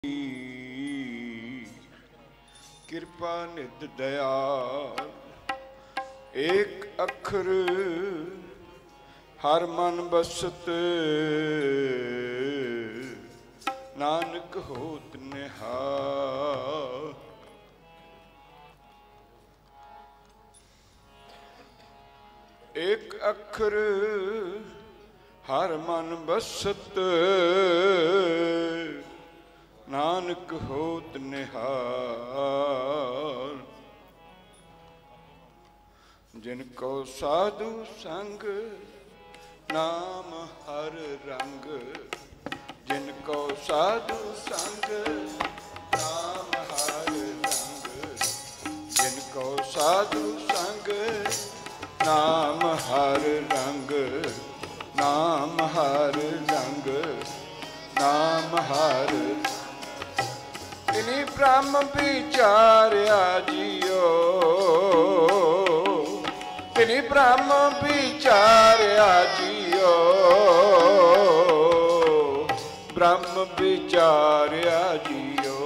कृपा निध दयाल एक अखर हर मन बसत नानक होत निहाल। एक अखर हर मन बसत नानक होत निहाल। जिनको साधु संग नाम हर रंग, जिनको साधु संग नाम हर रंग, जिनको साधु संग नाम हर रंग, नाम हर रंग, नाम हर। तिनी ब्रह्म विचार्या जियो, तिनी ब्रह्म विचार्या जियो, ब्रह्म विचार्या जियो।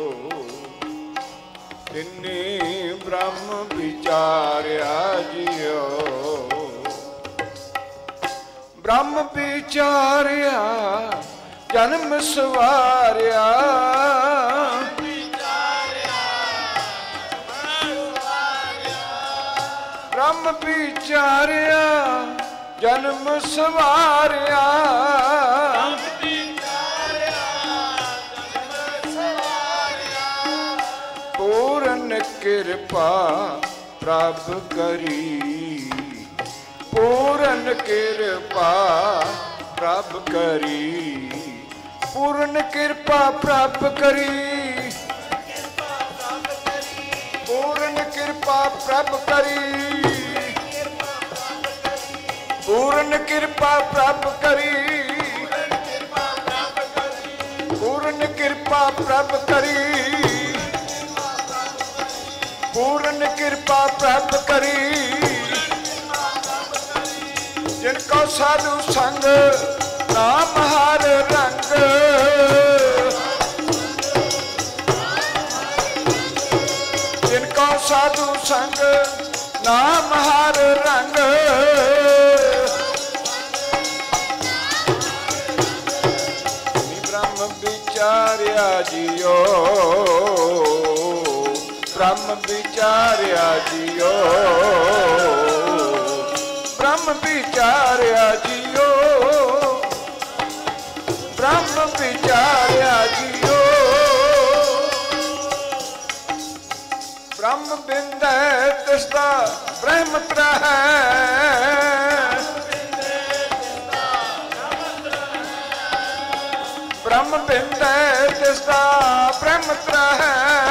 तिनी ब्रह्म विचार्या जियो, ब्रह्म विचार्या जन्म सवार्या, ब्रह्म विचार्या जन्म सवार्या, पूर्ण कृपा प्रभ करी, पूर्ण कृपा प्रभ करी, पूर्ण कृपा प्रभ करी, पूर्ण कृपा प्रभ करी, पूर्ण कृपा प्रभ करी, पूर्ण कृपा प्रभ करी, पूर्ण कृपा प्रभ करी। जिनको साधु संग नाम हर रंग, जिनको साधु संग नाम हर रंग, ब्रह्म विचार्या जियो, ब्रह्म विचार्या जियो, ब्रह्म विचार्या जियो, ब्रह्म विचार्या जियो। ब्रह्म बिंद है तिसदा ब्रह्म त्रहै, ब्रह्म बिंद है तिसदा ब्रह्म त्रहै।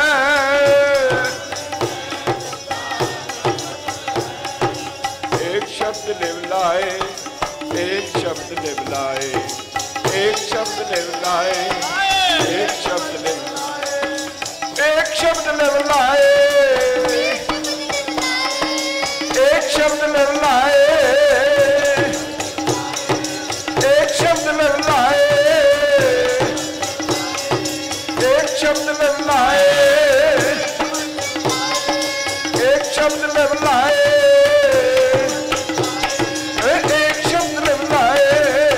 एक शब्द लिव लाए, एक शब्द लिव लाए, एक शब्द लिव लाए, एक शब्द लिव, एक शब्द लिव लाए, एक शब्द लिव लाए, एक शब्द लिव लाए, एक शब्द लिव लाए, एक शब्द लिव लाए, एक शब्द लिव लाए।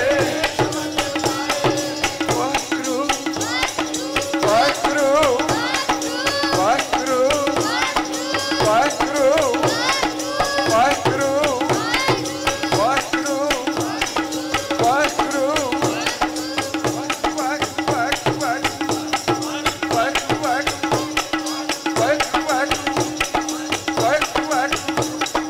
वाहिगुरू वाहिगुरू वाहिगुरू वाहिगुरू वाहिगुरू वाहिगुरू वाहिगुरू वाहिगुरू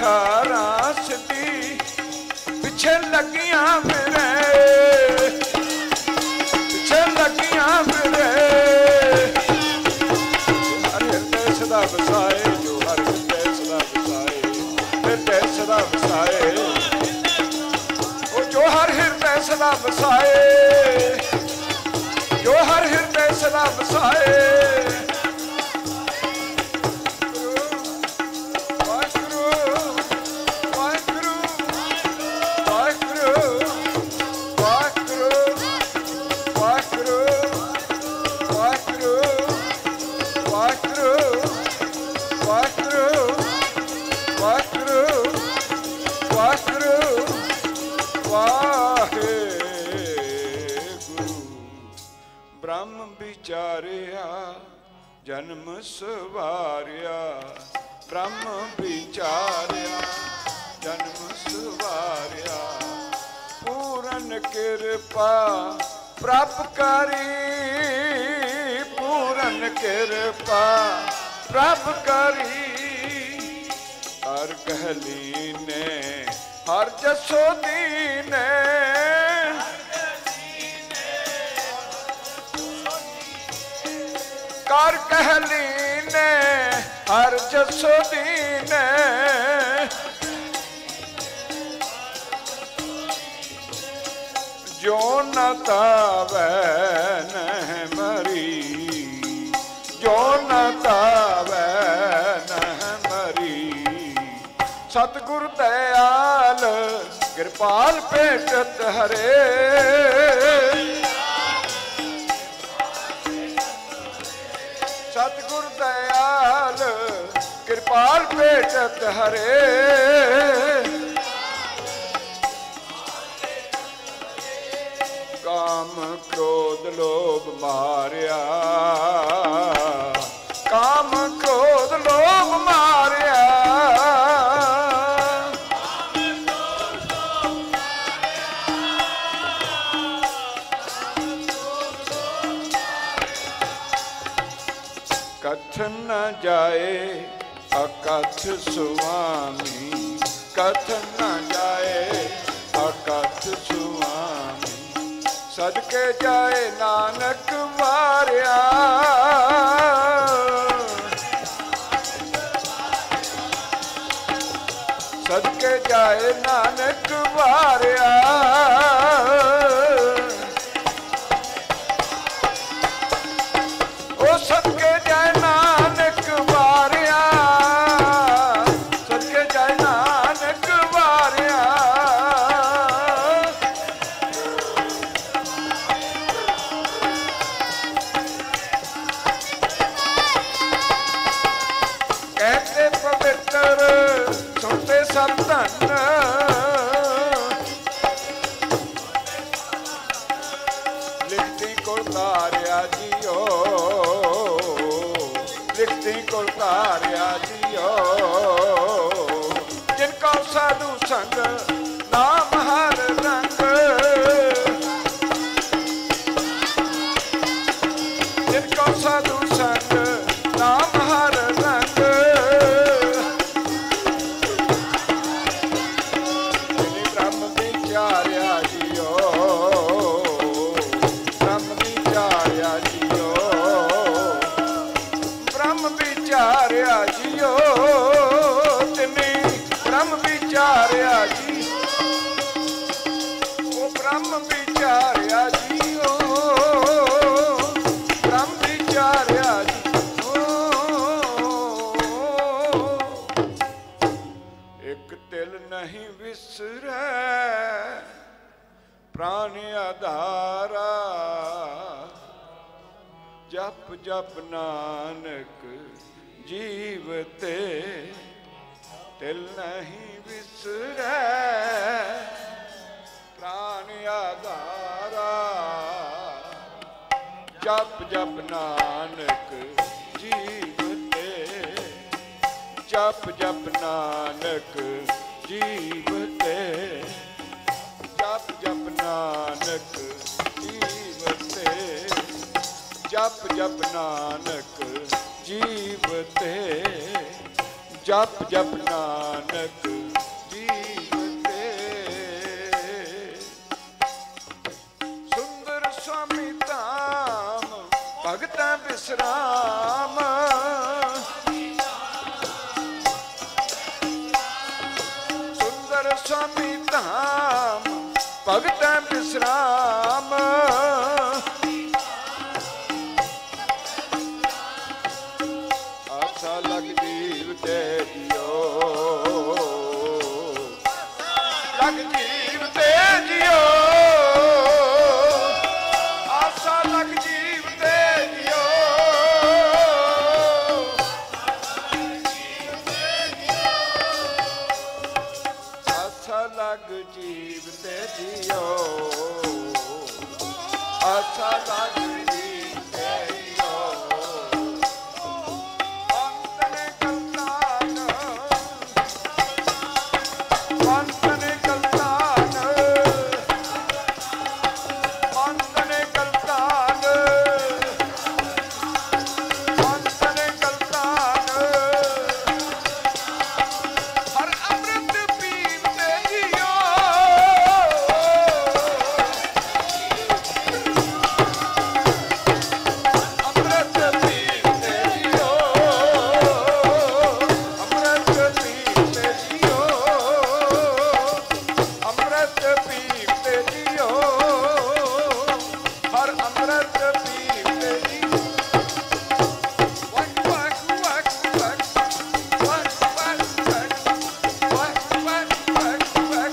कारां सिद्धी पिछे लगियां फिरे, पिछे लगियां फिरे। हर हिरदे सदा वसाए, जो हर हिरदे सदा वसाए, हिरदे सदा वसाए, जो हर हिरदे सदा वसाए, जो हर हिरदे सदा वसाए। जन्म सवारिया ब्रह्म विचारिया, जन्म सवारिया पूरन कृपा प्राप्त करी, पूरन कृपा प्राप्त करी। हर कहली ने हर जसोदी ने, कर कहली ने हर जसोदी ने, जो न तावै नह मरी, जो न तावै नह मरी। सतगुरु दयाल कृपाल भेटत हरे, सतगुरु दयाल कृपाल भेटत हरे। काम क्रोध लोभ मारिया, काम क्रोध लोभ मारिया, कथन न जाए अकथ सुवामी, कथन न जाए अकथ सुवामी। सदके जाए नानक वारिया, सदके जाए नानक वारिया। ओ सदके जाए नानक वारिया, सदके जाए नानक वारिया। कहते पवित्र सुनते सब धन, लिखती कुल तारिया जियो, लिखती कुल तारिया जियो। जिनका साधु संग नाम हर रंग, जिनका साधु संग नाम हर रंग। जिन्हें ब्रह्म विचारिया जियो, ब्रह्म विचारिया जियो, ब्रह्म विचारिया जियो। जिन्हें ब्रह्म विचारिया जी, वो ब्रह्म विचारिया जियो, ब्रह्म विचारिया जी। एक तिल नहीं विसरै प्राण आधारा, जप जप नानक जीवते। तिल नहीं विसरै प्राण आधारा, जप जप नानक जीवते, जप जप नानक जीवते, जप जप नानक जीवते, जप जप नानक जीवते, जप जप नानक विश्राम सुंदर स्वामी धाम भगत विश्राम आशा लग जीव ते जियो लग जीव ते जियो आशा लग जीव ते जियो आशा लग जीव ते जियो आशा लग जीव ते जियो अंतने कल्तान अंतने कल्तान अंतने कल्तान अंतने कल्तान हर अमृत पीते जियो अमृत पीते जियो अमृत पीते जियो अमृत पीते जियो हर अमृत पीते जियो वक वक वक वक वक वक वक वक वक वक वक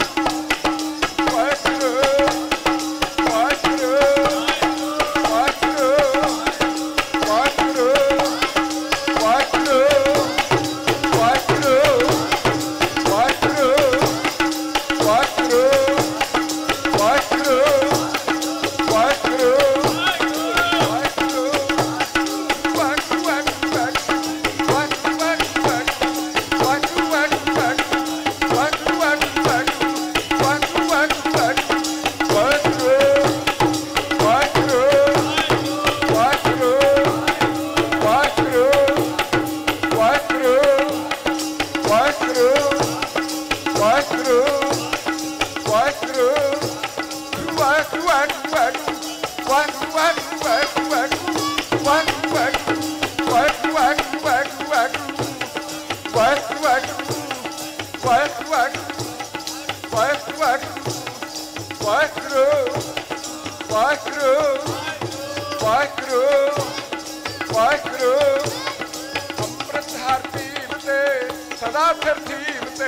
सदा फिर थीमते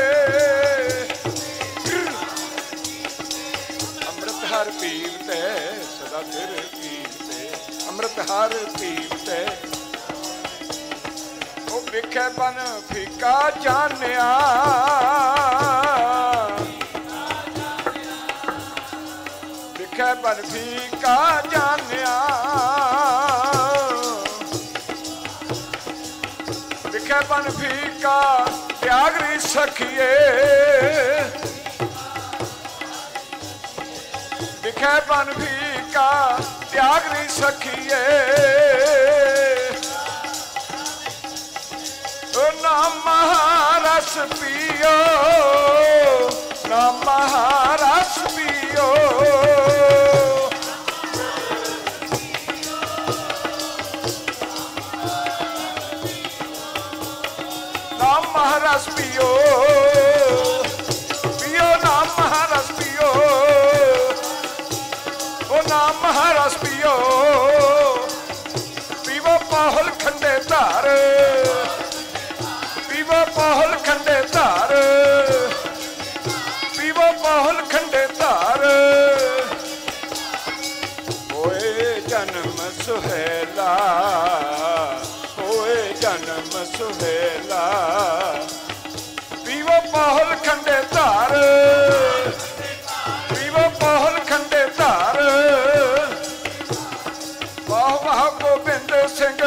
अमृत हर पीवते सदा फिर पीवते अमृत हर पीवते ओ विखे बन फीका जानिया विखे बन फीका जानिया विखे बन फीका त्यागरी सखिए विखे बन फीका त्यागरी सखिए ना महारस पियो ना महारस पियो नाम महारस पियो पियो नाम महारस पियो ओ नाम महारस पियो पीवो पाहुल खंडे धार पीवो पाहुल खंडे धार पीवो पाहुल खंडे धार होए जन्म सुहेला होए जन्म सुहेला पीवो पाहुल खंडे धार पीवो पाहुल खंडे धार वाह वाह गोबिंद सिंह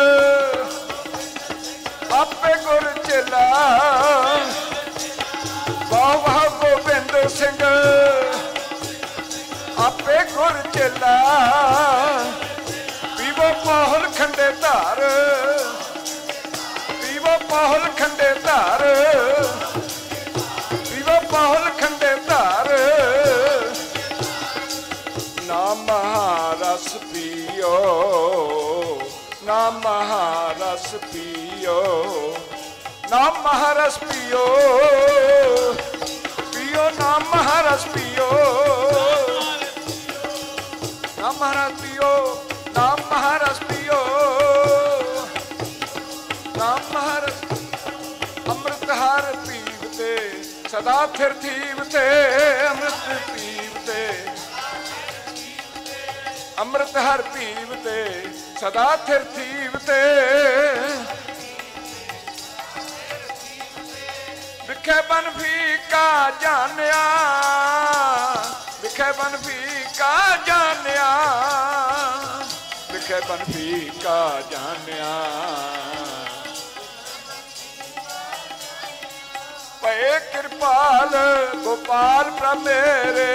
आपे गुर चेला वाह वाह गोबिंद सिंह आपे गुर चेला पीवो पाहुल खंडे धार पीवो पाहुल खंडे धार पीवो पाहुल खंडे धार ना महारस पियो ना पियो, नाम महारस पियो, पियो नाम महारस पियो, नाम महारस पियो, नाम महारस पियो, नाम महारस। अमृत हर पीवते सदा फिर थीवते, अमृत पीवते, अमृत हर पीवते सदा थिर थीवते। विखे बन फीका जानिया, विखे बन फीका जानिया, विखे बन फीका जानिया। पए कृपाल गोपाल प्रभ मेरे,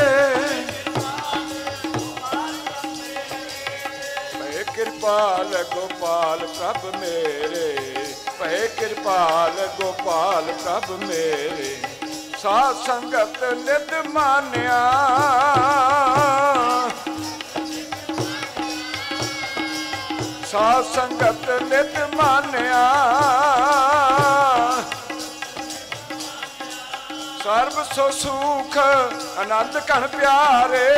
पए कृपाल गोपाल प्रभ मेरे, पए कृपाल गोपाल प्रभ मेरे। साध संगत नित मानिया, साध संगत नित मानिया। सर्व सो सुख आनंद कण प्यारे,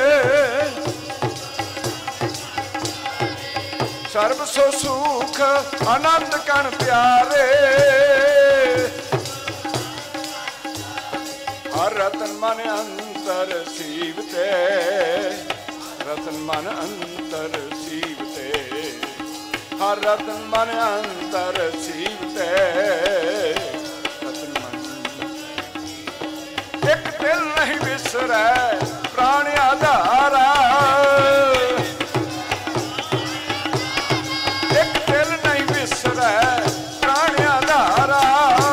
सर्व सो सुख आनंद कण प्यारे। हर रतन मन अंतर सीवते, रतन मन अंतर सीवते, हर रतन मन अंतर सीवते। एक दिल नहीं बिसरै प्राण आधारा, एक दिल नहीं बिसरै प्राण आधारा,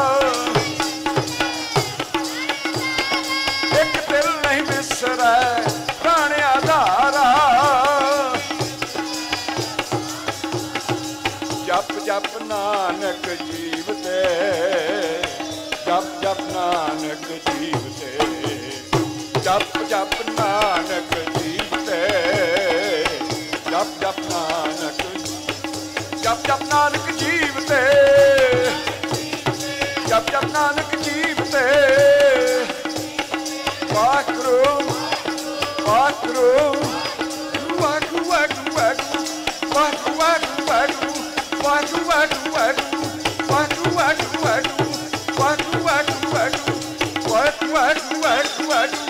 एक दिल नहीं बिसरै प्राण आधारा। जप जप नानक जीवते, जप जप नानक जीवते, जप जप नानक जीवते, जप जप नानक, जप जप नानक जीवते, जप जप नानक जीवते। वाहिगुरू वाहिगुरू वाहिगुरू वाहिगुरू वाहिगुरू वाहिगुरू वाहिगुरू वाहिगुरू वाहिगुरू वाहिगुरू वाहिगुरू वाहिगुरू वाहिगुरू वाहिगुरू वाहिगुरू वाहिगुरू वाहिगुरू वाहिगुरू वाहिगुरू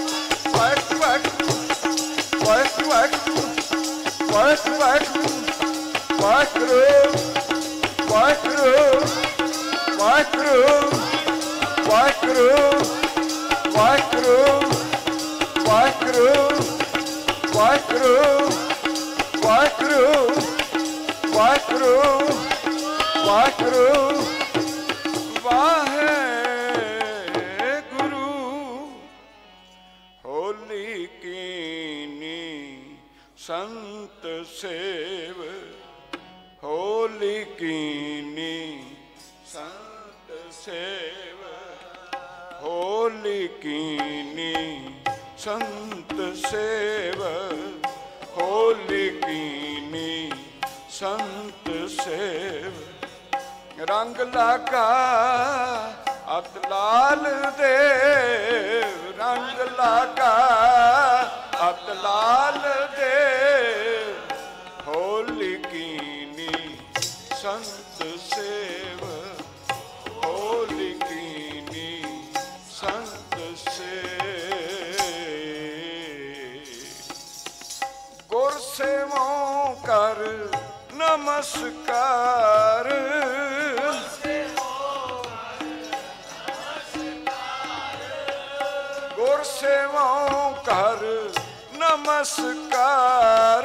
होली कीनी संत सेव, होली कीनी संत सेव, होली कीनी संत सेव, होली कीनी संत सेव। रंग लागा अत लाल देव, रंग लागा अत लाल देव। होली कीनी संत सेव, होली कीनी संत सेव। गुर सेवों कर नमस्कार, गुर सेवों कर नमस्कार।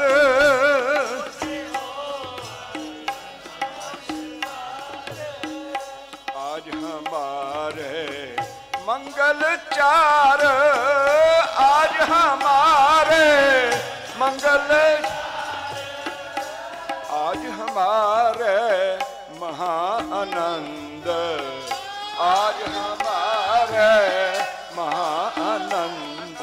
आज हमारे मंगल चार, आज हमारे मंगल, आज हमारे महा आनंद, आज हमारे महा आनंद,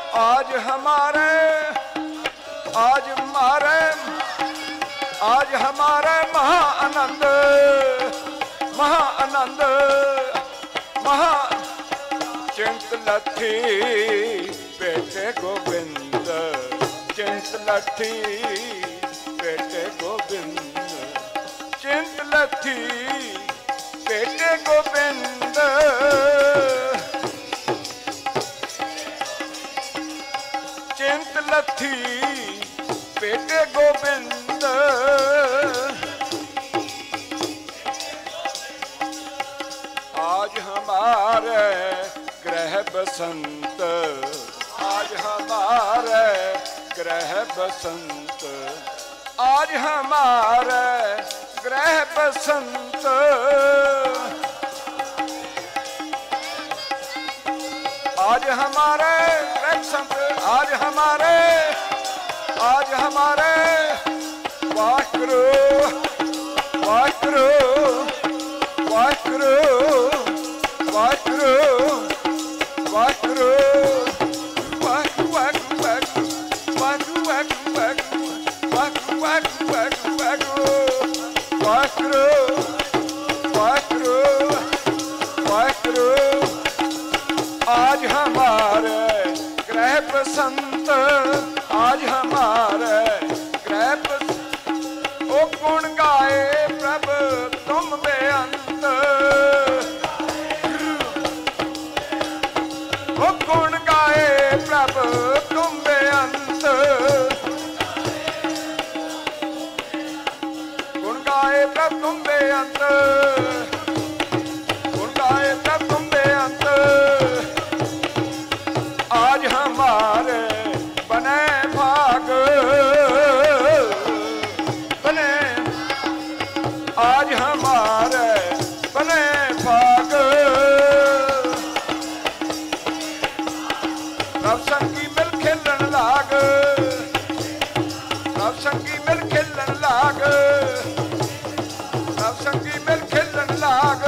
आज हमारे, आज हमारे, आज हमारे महा आनंद महा चिंत लथी बेटे गोविंद चिंत लथी बेटे गोविंद चिंत लथी बेटे गोविंद चिंत लथी बेटे गोविंद आज हमारे ग्रह बसंत आज हमारे ग्रह बसंत आज हमारे ग्रह बसंत आज हमारे ग्रह बसंत आज हमारे वाहिगुरू वाहिगुरू वाहिगुरू वाहिगुरू वाहिगुरू आज हमारे ग्रह बसंत आज हमारे ग्रह ओ गुण गाए प्रभ तुम बेअंत ओ गुण गाए प्रभ तुम बेअंत गुण गाए प्रभ तुम बेअंत गुण गाए प्रभ तुम बेअंत आज हमारे बने भाग बने आज हमारे बने भाग रब संगी मिल खेलन लाग रब संगी मिल खेलन लाग रब संगी मिल खेलन लाग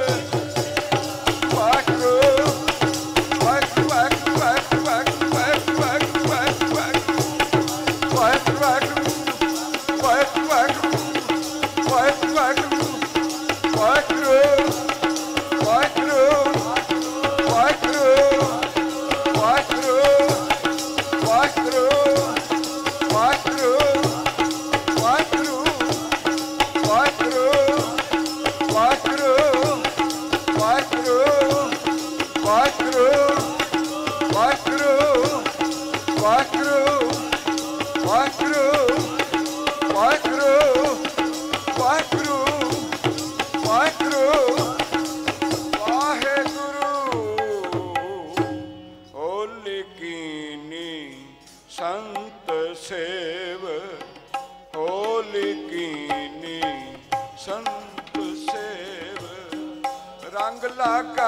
संत सेव होली कीनी संत सेव रंग लागा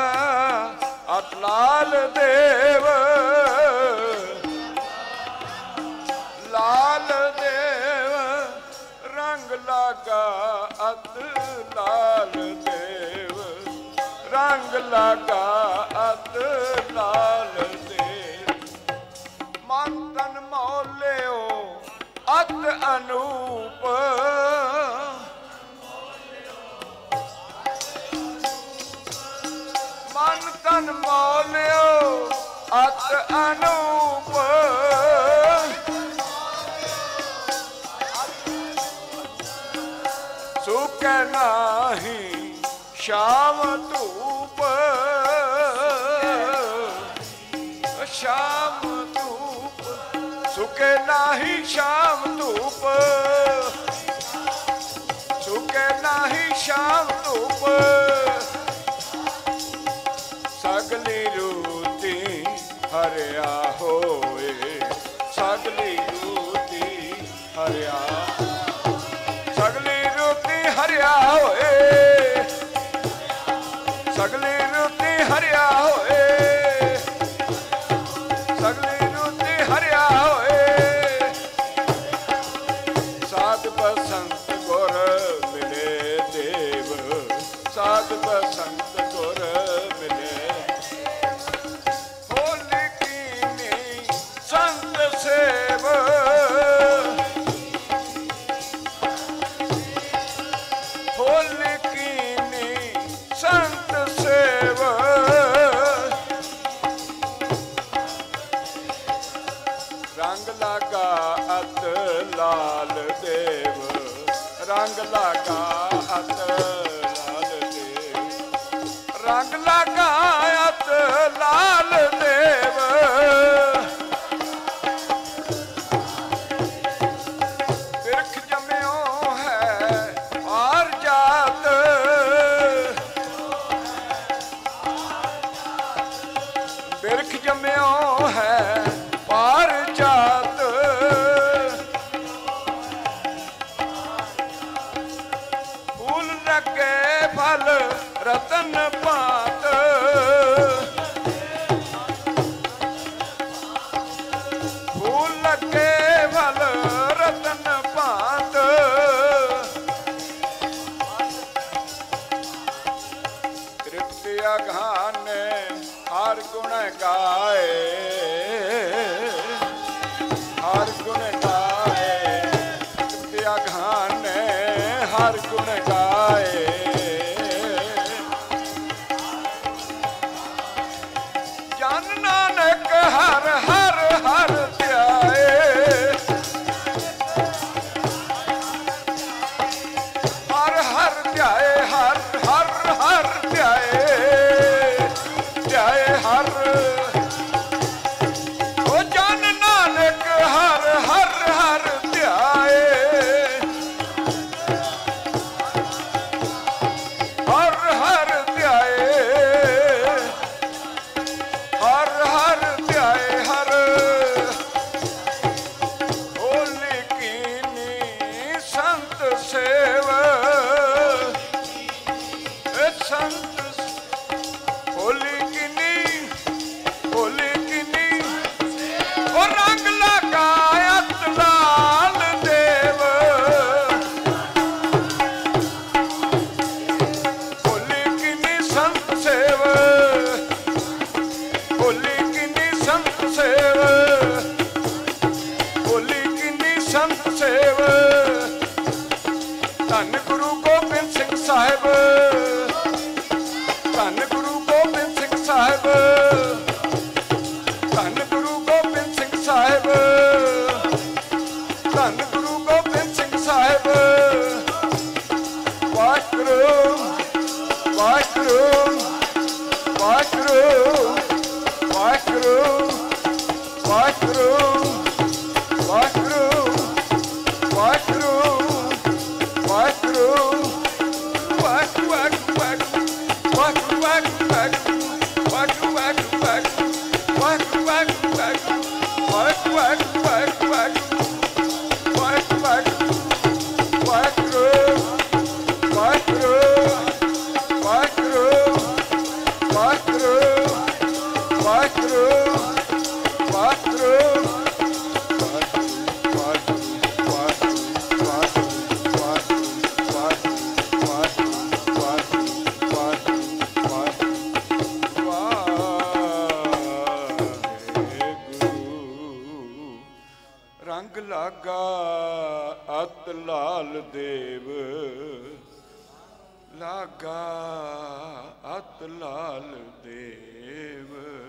अतलाल देव लाल देव रंग लागा अतलाल देव रंग लागा अतलाल तन मौलियो अत अनूप मन तन मौलियो अत अनूप सुख नाही शाम धूप शाम सुखे नाही शाम धूप सुखे नाही शाम धूप सगली रूती हरिया होए सगली रूती हरिया सगली रूती हरिया होए सगली रूती हरिया होए सगली रूती हरिया होए साध बसंत गुर मिले देव साध बसंत गुर मिले होली कीनी संत सेव ਲਾਗਾ ਅਤ ਲਾਲ ਦੇਵ, ਰੰਗ ਲਾਗਾ ਅਤ ਲਾਲ ਦੇਵ, ਰੰਗ ਲਾਗਾ ਅਤ ਲਾਲ ਦੇਵ। ਬਿਰਖ ਜੰਮਿਓ ਹੈ ਆਰ ਜਾਤ, ਬਿਰਖ ਜੰਮਿਓ ਹੈ ਪਾਰ ਜਾਤ। ਫੂਲ ਲੱਗੇ ਫਲ ਰਤਨ ਭਾਂਤ, ਫੂਲ ਲੱਗੇ ਫਲ ਰਤਨ ਭਾਂਤ। ਤ੍ਰਿਪਤ ਅਗਾਨੇ ਹਰ ਗੁਣ ਗਾਏ, ਹਰ ਗੁਣ ਗਾਏ। ਤ੍ਰਿਪਤ ਅਗਾਨੇ ਹਰ ਗੁਣ ਗਾਏ। ਜਨ ਨਾਨਕ ਹਰ ਹਰ ਹਰ ਧਿਆਏ, ਹਰ ਹਰ ਧਿਆਏ, ਹਰ ਹਰ ਹਰ ਧਿਆਏ, ਧਿਆਏ ਹਰ। ਉਹ ਜਨ ਨਾਨਕ ਹਰ ਹਰ ਹਰ ਧਿਆਏ, ਹਰ ਹਰ ਧਿਆਏ, ਹਰ ਹਰ ਧਿਆਏ ਹਰ। ਹੋਲੀ ਕੀਨੀ ਸੰਤ ਸੇਵ, ਸੰਤ ਹੋਲੀ ਕੀਨੀ, ਹੋਲੀ ਕੀਨੀ। ਉਹ ਰੰਗ ਲਾਗਾ ਅਤ ਲਾਲ ਦੇਵ, ਹੋਲੀ ਕੀਨੀ ਸੰਤ ਸੇਵ, ਹੋਲੀ ਕੀਨੀ ਸੰਤ ਸੇਵ, ਹੋਲੀ ਕੀਨੀ ਸੰਤ ਸੇਵ। ਧੰਨ ਗੁਰੂ ਗੋਬਿੰਦ ਸਿੰਘ ਸਾਹਿਬ, ਧੰਨ ਗੁਰੂ ਗੋਬਿੰਦ ਸਿੰਘ ਸਾਹਿਬ, ਧੰਨ ਗੁਰੂ ਗੋਬਿੰਦ ਸਿੰਘ ਸਾਹਿਬ, ਧੰਨ ਗੁਰੂ ਗੋਬਿੰਦ ਸਿੰਘ ਸਾਹਿਬ। ਵਾਹਿਗੁਰੂ ਵਾਹਿਗੁਰੂ ਵਾਹਿਗੁਰੂ ਵਾਹਿਗੁਰੂ ਵਾਹਿਗੁਰੂ ਵਾਹਿਗੁਰੂ ਵਾਹਿਗੁਰੂ ਵਾਹਿਗੁਰੂ ਰੰਗ ਲਾਗਾ ਅਤ ਲਾਲ ਦੇਵ, ਲਾਗਾ ਅਤ ਲਾਲ ਦੇਵ।